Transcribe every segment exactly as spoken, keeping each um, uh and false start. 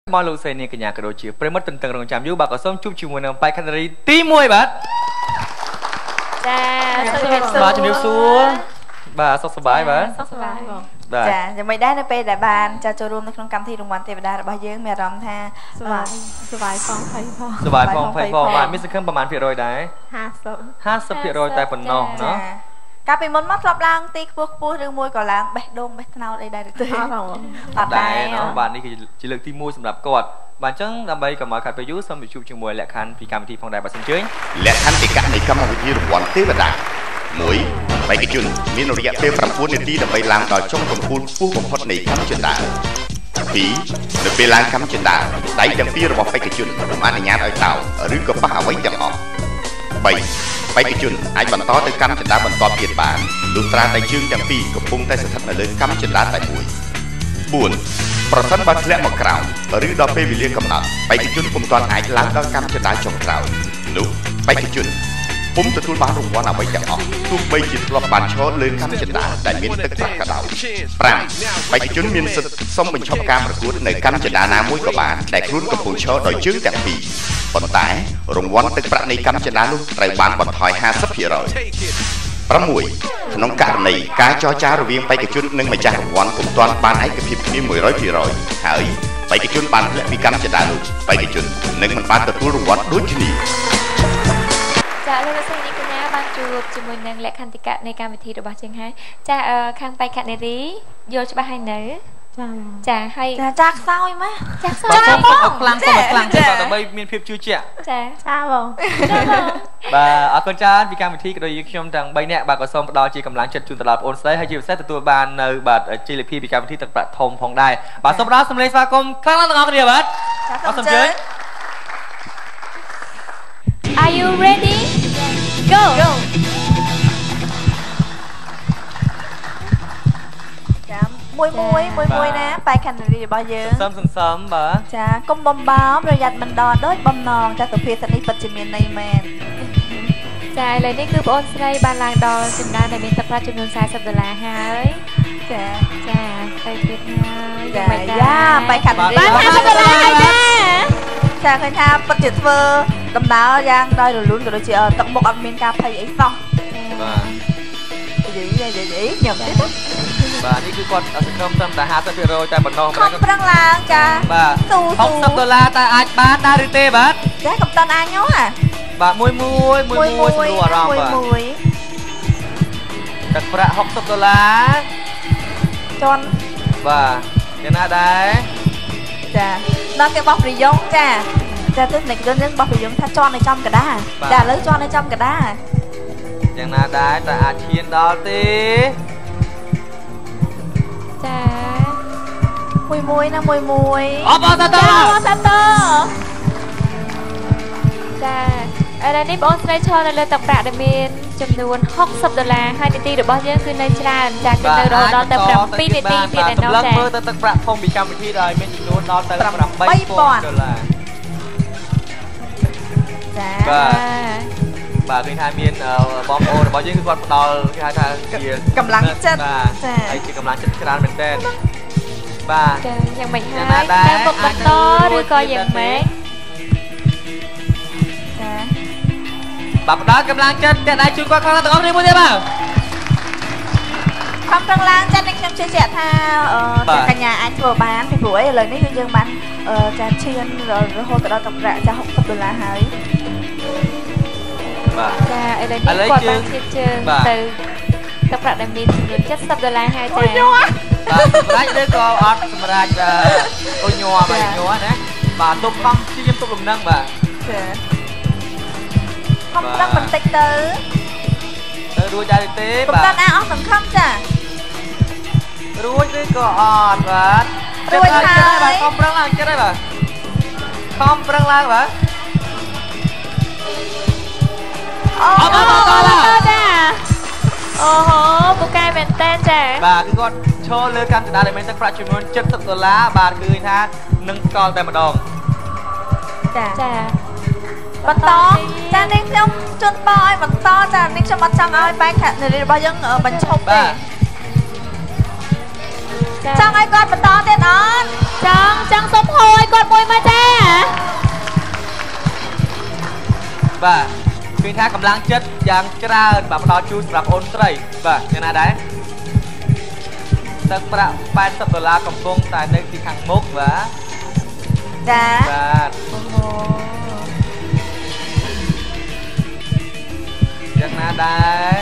មកលោកសេនីកញ្ញាក៏ដូចជាប្រិមត្តទន្ទឹងរង់ចាំយូរបាទក៏សូមជួបជាមួយនឹងបេក្ខនារីទីមួយបាទចាជំរាបសួរបាទជំរាបសួរបាទសុខសប្បាយបាទសុខសប្បាយបងចាយ៉ាងមិនដែរនៅពេលដែលបានចាចូលរួមនៅក្នុងកម្មវិធីរង្វាន់ទេវតារបស់យើងមានអារម្មណ៍ថាសប្បាយសប្បាយផងភ័យផងសប្បាយផងភ័យផងបាទមានសង្ឃឹមប្រហែលភាគរយដែរห้าสิบห้าสิบភាគរយតែប៉ុណ្ណោះเนาะកាលពីមុនមកធ្លាប់ឡើងទីខ្ពស់ខ្ពស់ឬមួយក៏ឡើងបេះដូងបេះថ្នោតអីដែរទេអត់ហ៎អត់ដែរเนาะបាទនេះគឺជាលើកទីមួយសម្រាប់គាត់បាទអញ្ចឹងដើម្បីកុំឲ្យខាត់ពេលយូរសូមជួបជាមួយលក្ខខណ្ឌពីកម្មវិធីផងដែរបាទសូមអញ្ជើញលក្ខខណ្ឌទីកនៃកម្មវិធីរង្វាន់ទេវតាមួយបេក្ខជនមានរយៈពេលប្រាំបួននាទីដើម្បីឡើងដល់ចុងកំពូលខ្ពស់បំផុតនៃកម្មចិន្តាពីរនៅពេលឡើងកម្មចិន្តាដៃទាំងពីររបស់បេក្ខជនមិនអនុញ្ញាតឲ្យតោឬក៏ប៉ះអ្វីទាំងអស់បីបេក្ខជនអាចបន្តទៅកម្មចិន្តាបន្តទៀតបានលុះត្រាតែជើងទាំងពីរកំពុងតែស្ថិតនៅលើកម្មចិន្តាតែមួយបួនប្រសិនបើធ្លាក់មកក្រោមឬដល់ពេលវេលាកំណត់បេក្ខជនពុំទាន់អាចឡើងដល់កម្មចិន្តាចុងក្រោយនោះបេក្ខជនពុំទទួលបានរង្វាន់អ្វីទាំងអស់ទោះបីជាធ្លាប់បានឈរលើកម្មចិន្តាដែលមានទឹកប្រាក់ក៏ដោយប្រាំបេក្ខជនមានសិទ្ធិសុំបញ្ឈប់ការប្រកួតនៅកម្មចិន្តាណាមួយក៏បានដែលខ្លួនកំពុងឈរដោយជើងទាំងពីរប៉ុន្តែរង្វាន់ទឹកប្រាក់នៃកម្មចិន្តានោះត្រូវបានបន្ថយห้าสิบភាគរយប្រាំមួយ ក្នុងករណីការចរចារវាងបេក្ខជននិងម្ចាស់រង្វាន់ពុំទាន់បានឯកភាពគ្នាមួយរយភាគរយហើយបេក្ខជនបានធ្លាក់ពីកម្មចិន្តានោះបេក្ខជននឹងមិនបានទទួលរង្វាន់ដូចគ្នាចាលោកលោកស្រីនេះកញ្ញាបានជួបជាមួយនឹងលក្ខន្តិកៈនៃកម្មវិធីរបស់យើងហើយចាខាងបេក្ខនារីយល់ច្បាស់ហើយនៅចាចាហើយចាចាខ្សោយម៉ាចាខ្សោយបងខ្លាំងសូមខ្លាំងទៅដើម្បីមានភាពជឿជាក់ចាចាបងចាបងបាទអរគុណច្រើនពីកម្មវិធីក៏ដូចយើងខ្ញុំទាំងបីនាក់បាទក៏សូមផ្ដល់ជាកម្លាំងចិត្តជូនទៅដល់បងប្អូនស្រីហើយជាពិសេសទទួលបាននៅបាទជ័យលាភីពីកម្មវិធីទឹកប្រាក់ធំផងដែរបាទសូមផ្ដល់សម្លេងស្វាគមន៍ខ្លាំងៗទាំងអស់គ្នាបាទអរសូមជើញ Are you ready? Go. Go. ចាំមួយមួយមួយមួយណាបេក្ខនារីរបស់យើងសឹមសន្សំបាទចាកុំបំបំប្រយ័ត្នមិនដល់ដូចបំណងចាសុភាសិតនេះពិតជាមានន័យមែនចាឥឡូវនេះគឺបងអូនស្រីបានឡើងដល់ចំណើដែលមានទឹកប្រាក់ចំនួនสี่สิบដុល្លារហើយចាចាទៅទៀតហើយចាយ៉ាបេក្ខនារីបានห้าสิบដុល្លារហើយណាចាឃើញថាពិតជាធ្វើដំណើរយ៉ាងដោយរលូនក៏ដូចជាទឹកមុខអត់មានការភ័យអីសោះបាទនិយាយនិយាយញ៉ាំទៀតបាទនេះគឺគាត់សង្ឃឹមត្រឹមតែห้าสิบភាគរយតែប៉ុណ្ណោះខំប្រឹងឡើងចាបាទหกสิบដុល្លារតែអាចបានដែរឬទេបាទចាកំតាន់អាចនោះហ่ะបាទមួយមួយមួយមួយស្រួលអារម្មណ៍បាទមួយទឹកប្រាក់หกสิบដុល្លារជន់បាទយ៉ាងណាដែរចាដល់គេបោះប្រយងចាចាទស្សនិកជនយើងបោះប្រយងថាជន់នៅចំកដាចាឥឡូវជន់នៅចំកដាយ៉ាងណាដែរតែអាចឈានដល់ទេចាមួយមួយណាមួយមួយអបអរសាទរអបអរសាទរចាឥឡូវនេះបងអូនស្រីឈរនៅលើទឹកប្រាក់ដែលមានចំនួនหกสิบដុល្លារហើយនាទីរបស់យើងគឺនៅច្រើនចាគឺនៅដល់ទៅเจ็ดនាទីទៀតឯណោះចាមើលទៅទឹកប្រាក់ធំពីកម្មវិធីដែលមានចំនួនដល់ទៅeight thousandដុល្លារចាបាទឃើញថាមានបងប្អូនរបស់យើងគឺគាត់ផ្ដល់គេហៅថាជាកម្លាំងចិត្តចាហើយជាកម្លាំងចិត្តច្រើនមែនទែនបាទចាយ៉ាងម៉េចហើយតាមពុកបន្តឬក៏យ៉ាងម៉េចចាបាទផ្ដល់កម្លាំងចិត្តតែដៃជួយគាត់ខ្លាំងទាំងអស់គ្នាមួយទៀតបាទខំប្រឹងឡើងចិត្តនេះខ្ញុំជឿជាក់ថាកញ្ញាអាចធ្វើបានពីព្រោះឥឡូវនេះគឺយើងបានចាឈានរហូតដល់ទឹកប្រាក់ចាหกสิบដុល្លារហើយបាទចាឥឡូវនេះគាត់បានឈានជើងទៅទឹកប្រាក់ដែលមានចំនួនเจ็ดสิบដុល្លារហើយចាបាទសម្រាប់ឬក៏អត់សម្រាប់អូញ័របាទញ័រណាបាទទុកខំព្យាយាមទុកលំនឹងបាទចាខំប្រឹងបន្តិចទៅទៅរួចដែរទេបាទកំតាន់អាអស់សង្ឃឹមចារួចឬក៏អត់បាទរួចហើយបាទខំប្រឹងឡើងចិត្តហើយបាទខំប្រឹងឡើងបាទអូអត់អត់អត់ចាអូហូពូកែមែនតើចាបាទគឺគាត់ឈរលើកម្មចិន្តាដែលមានទឹកប្រាក់ចំនួនเจ็ดสิบដុល្លារបាទគឺថានឹងស្គាល់តែម្ដងចាចាបន្តចានេះខ្ញុំជូនបោឲ្យបន្តចានេះខ្ញុំអត់ចង់ឲ្យបេក្ខនារីរបស់យើងបញ្ឈប់ទេ ចង់ឲ្យគាត់បន្តទៀតអត់ចង់ចង់សុំហួយគាត់មួយមានថាកម្លាំងចិត្តយ៉ាងច្រើនបាទផ្ដល់ជូនសម្រាប់អូនស្រីបាទយ៉ាងណាដែរទឹកប្រាក់แปดสิบដុល្លារកំពុងតែនៅទីខាងមុខបាទចាបាទអូហូយ៉ាងណាដែរ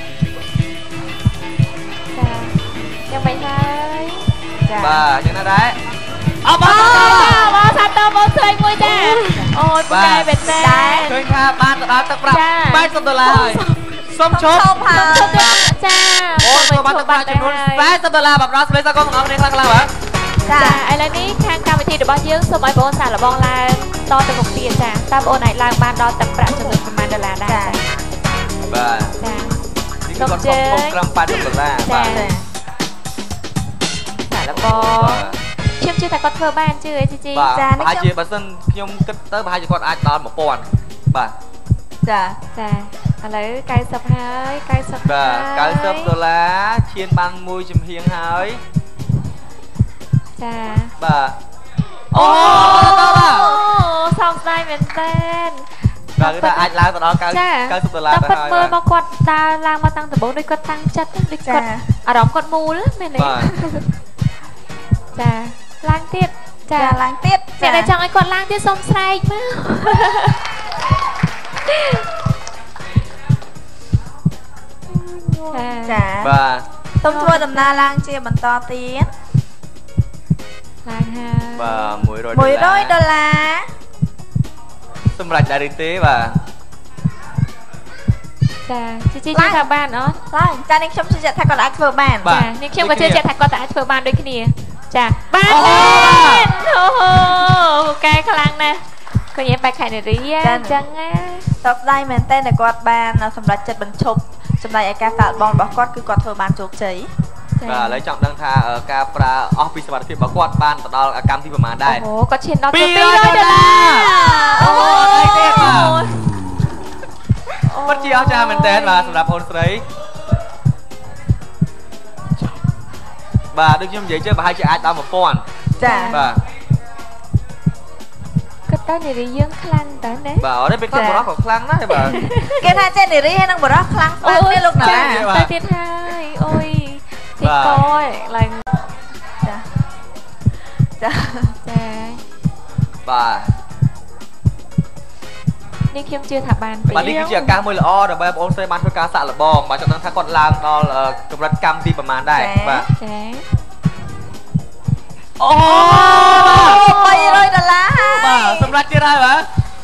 ចាយ៉ាងមិនហើយចាបាទយ៉ាងណាដែរអបអរបងសាទរបងស្រីមួយចាអូយពូកែមែនទេឃើញថាបានទៅដល់ទឹកប្រាក់แปดสิบដុល្លារហើយសុំឈប់ចាអូនបានទឹកប្រាក់ចំនួនแปดสิบដុល្លារបាទដល់ស្លេសកងបងប្អូនខ្លាំងខ្លាំងបាទចាឥឡូវនេះខាងកម្មវិធីរបស់យើងសូមឲ្យបងសាកល្បងឡើងតទៅមុខទៀតចាតើបងអាចឡើងបានដល់ទឹកប្រាក់ចំនួនប្រហែលដុល្លារដែរបាទចានេះគឺគាត់ខំត្រឹមแปดสิบដុល្លារបាទសាកល្បងខ្ញុំជឿថាគាត់ធ្វើបានជឿអីជីជីចានេះប្រហែលជាបើសិនខ្ញុំគិតទៅប្រហែលជាគាត់អាចដល់mộtពាន់បាទចាចាឥឡូវ九十ហើយ九十បាទ九十ដុល្លារឈានបានមួយចំហៀងហើយចាបាទអូសោកស្ដាយមែនទែនបាទគឺថាអាចឡើងទៅដល់九十ដុល្លារទៅហើយមើលមកគាត់ដើរឡើងមកតាំងដំបូងដូចគាត់តាំងចិត្តដូចគាត់អារម្មណ៍គាត់មូលមែនទេចាឡើងទៀតចាឡើងទៀតអ្នកដែលចង់ឲ្យគាត់ឡើងទៀតសូមស្រែកមកចាបាទសូមធ្វើដំណើរឡើងជាបន្តទៀតឡើងហើយបាទមួយរយដុល្លារសម្រាប់ដែរឬទេបាទចាជីជីជឿថាបានអត់ឡើងចានេះខ្ញុំជឿជាក់ថាគាត់អាចធ្វើបានចានេះខ្ញុំក៏ជឿជាក់ថាគាត់អាចធ្វើបានដូចគ្នាចាបានអូហូកែខ្លាំងណាស់ឃើញបែកខែនារីអញ្ចឹងណាតបស្ដាយមែនតើគាត់បានសម្រាប់ចិត្តបញ្ឈប់សម្រាប់ឯការសាកល្បងរបស់គាត់គឺគាត់ធ្វើបានជោគជ័យបាទឥឡូវចង់ដឹងថាការប្រើអស់ពីសមត្ថភាពរបស់គាត់បានទៅដល់កម្មទីប្រមាណដែរអូគាត់ឈានដល់ពីររយដុល្លារអូអីទេបាទពិតជាអស្ចារ្យមែនតើបាទសម្រាប់អូនស្រីបាទដូចខ្ញុំនិយាយជឿប្រហែលជាអាចដល់mộtពាន់ចាបាទគិតទៅនារីយើងខ្លាំងតើណាបាទអត់ទេពេលខ្លះបរោះក៏ខ្លាំងដែរបាទគេថាចេះនារីហើយនឹងបរោះខ្លាំងខ្លាំងទេលោកណាទៅទៀតហើយអូយទីកយឡើងចាចាចាបាទនេះខ្ញុំជឿថាបានបាទនេះគឺជាឱកាសមួយល្អដើម្បីបងប្អូនស្រីបានធ្វើការសាកល្បងបាទចង់ដឹងថាគាត់ឡើងដល់កម្រិតកម្មទីប្រមាណដែរបាទចាអូបីរយដុល្លារបាទសម្រាប់ទៀតហើយបាទ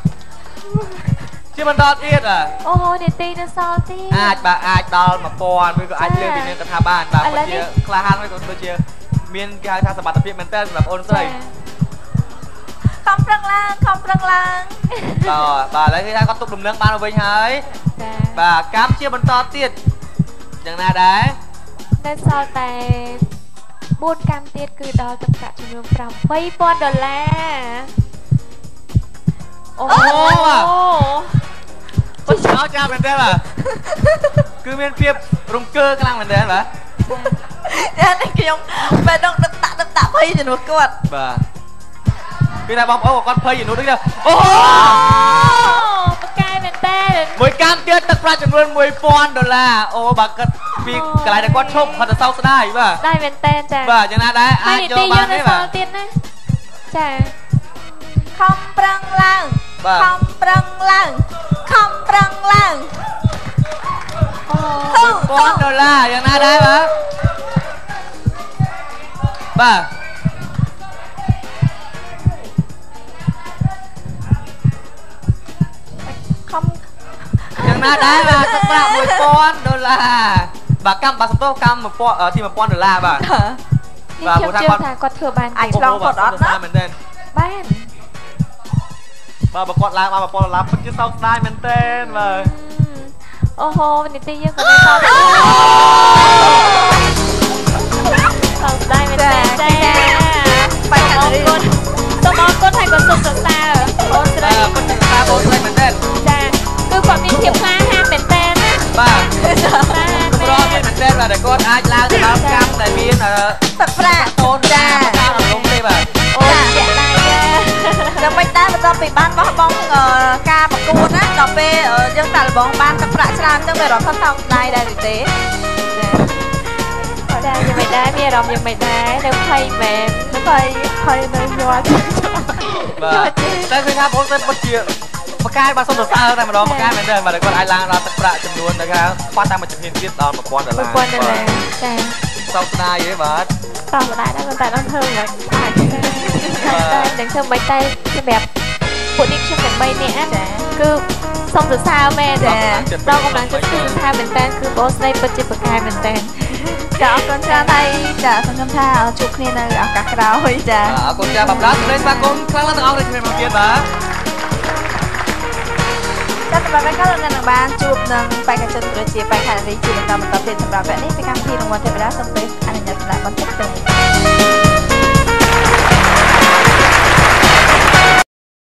ជាបន្តទៀតអូនាទីនៅសល់ទៀតអាចបាទអាចដល់mộtពាន់ឬក៏អាចលើពីនេះទៅថាបានបាទពិតជាក្លាហានហើយក៏ដូចជាមានគេហៅថាសមត្ថភាពមែនតើសម្រាប់អូនស្រីខំប្រឹងឡើងខំប្រឹងឡើងបាទបាទឥឡូវគេថាគាត់ទប់លំនឹងបានទៅវិញហើយចាបាទកម្មជាបន្តទៀតយ៉ាងណាដែរនៅសល់តែបួនកម្មទៀតគឺដល់ទឹកប្រាក់ចំនួនប្រាំបីពាន់ដុល្លារអូអូចោលចាំមែនទេបាទគឺមានភាពរង្គើខ្លាំងមែនទេបាទចានេះខ្ញុំបែរដងដឹកតាក់ដឹកតាក់ភ័យជំនួសគាត់បាទពីណាបងប្អូនគាត់ភ័យជំនួសដូចនេះអូបកែមែនទេមួយកម្មទៀតទឹកប្រាក់ចំនួនមួយពាន់ដុល្លារអូបើគាត់ពីកន្លែងដែលគាត់ឈប់គាត់ទៅសោកស្ដាយបាទស្ដាយមែនទេចាបាទយ៉ាងណាដែរអាចយកបានទេបាទទៀតណាចាខំប្រឹងឡើងខំប្រឹងឡើងខំប្រឹងឡើងអូមួយពាន់ដុល្លារយ៉ាងណាដែរបាទបាទខំយ៉ាងណាដែរបាទទឹកប្រាក់មួយពាន់ដុល្លារបាទកម្មបាទសំទោសកម្មmộtពាន់ទីmộtពាន់ដុល្លារបាទបាទខ្ញុំជឿថាគាត់ធ្វើបានអាចឆ្លងគាត់អត់ណាមែនទេបានបាទបើគាត់ឡើងមកmộtពាន់ដុល្លារពិតជាសោកស្ដាយមែនទេបាទអូហូនីតិយើងក៏នៅសោកសោកស្ដាយមែនទេចាបាយអរគុណសូមអរគុណហើយក៏សូមសរសើរអូនស្រីពិតជាសរសើរអូនស្រីមែនទេចាគឺគាត់មានភាពក្លាហានមែនទេណាបាទព្រមមានមែនទេបាទតែគាត់អាចឡើងទៅដល់កម្មដែលមានទឹកប្រាក់តូនចាតាមអารមណ៍ទេបាទអូជាក់ដែរចាដល់ពេលដែរបន្ទាប់ពីបានបោះបង់ការប្រកួតណាដល់ពេលយើងទឹកដាក់លបងបានទឹកប្រាក់ច្រើនចឹងវារត់ថតថោកដៃដែរទេចាយ៉ាងមិនដែរមានអារម្មណ៍យ៉ាងមិនដែរនៅភ័យមែននៅភ័យភ័យនៅយល់បាទតែឃើញថាបងទៅពិតជាបកាយបាទសុំសរសើរតែម្ដងបកាយមែនទេបាទគាត់អាចឡើងដល់ទឹកប្រាក់ចំនួនទៅថាខ្វះតែមួយជំហានទៀតដល់một nghìnដុល្លារ một nghìnដុល្លារចាសោកស្ដាយហ៎បាទសោកស្ដាយដែរតែដល់ធ្វើមិនអាចតែនឹងធ្វើមិនតែសម្រាប់ពួកនេះខ្ញុំទាំងបីនាក់ណាគឺសុំសរសើរមែនចាដល់កម្លាំងចិត្តគឺសរសើរមែនតើគឺបងស្រីពិតជាបកាយមែនតើចាអរគុណច្រើនហើយចាសង្ឃឹមថាជួបគ្នានៅឱកាសក្រោយចាអរគុណចាបាទសម្លេងស្វាគមន៍ខ្លាំងទាំងអស់គ្នាមកទៀតបាទចាសម្រាប់ពេលនេះលោកអ្នកនឹងបានជួបនឹងបេក្ខជនប្រជាបេក្ខនារីជាបន្តបន្តទៀតសម្រាប់វគ្គនេះពីកម្មវិធីរង្វាន់ទេវតាសូមពេលអនុញ្ញាតស្ដាប់បន្តិចទៅ